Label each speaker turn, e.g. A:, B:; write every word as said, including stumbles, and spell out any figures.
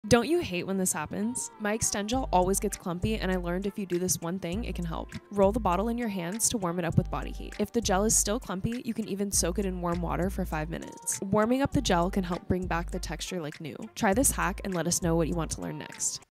A: Don't you hate when this happens? My Extend Gel always gets clumpy, and I learned if you do this one thing, it can help. Roll the bottle in your hands to warm it up with body heat. If the gel is still clumpy, you can even soak it in warm water for five minutes. Warming up the gel can help bring back the texture like new. Try this hack and let us know what you want to learn next.